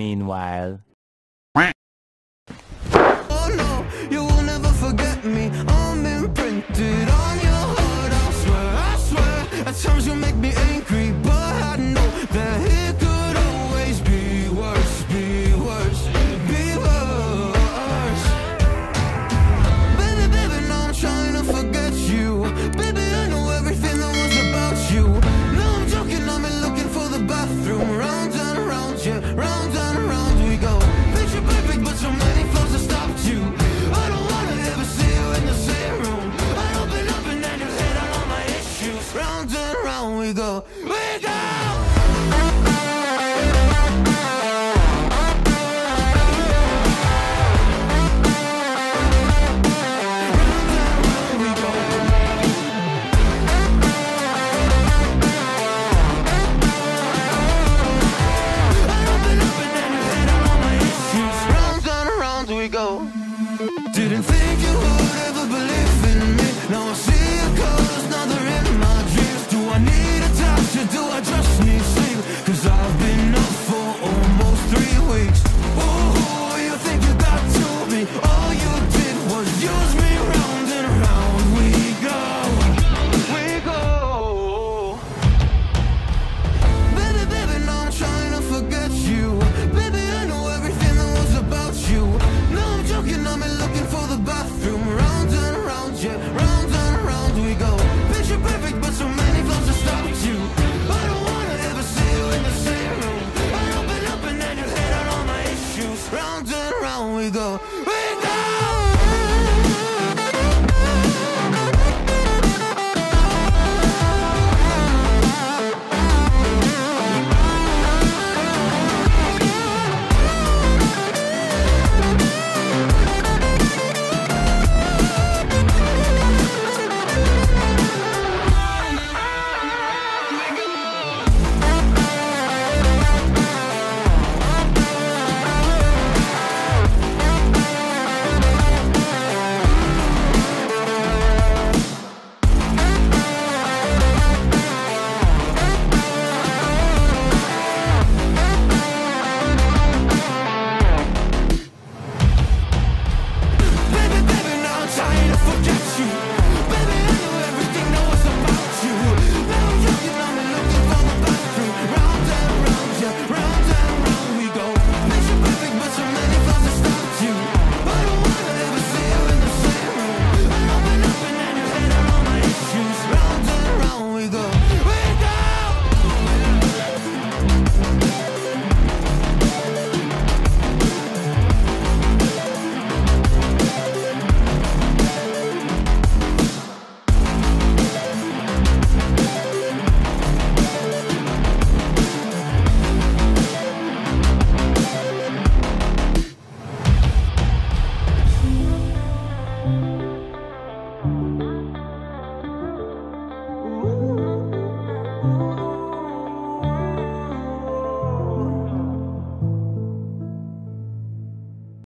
Meanwhile. Oh no, you will never forget me. I'm imprinted on your heart. I swear, at times you make me angry, but I know that it could always be worse, be worse, be worse. Baby, baby, now I'm trying to forget you. Baby, I know everything that was about you. No, I'm joking, I'm looking for the bathroom. Round and round, yeah, round and round we go. Picture perfect, but so many flaws have stopped you. I don't wanna ever see you in the same room. I open up and then you hit on all my issues. Round and round we go, we go. Didn't think you would ever believe in me. Now I see your colors, now they're in my dreams. Do I need a touch or do I just need sleep? Cause I've been up for almost 3 weeks. Oh, you think you got to me? All you did was use me. Round and round we go, we go. Baby, baby, now I'm trying to forget you. Baby, I know everything that was about you. No, I'm joking, I'm looking for the bathroom. Round and round, yeah, round and round we go. Picture perfect, but so many flaws have stopped you. I don't wanna ever see you in the same room. I open up and then you hit on all my issues. Round and round we go, we go. Baby, baby, now I'm trying to forget you.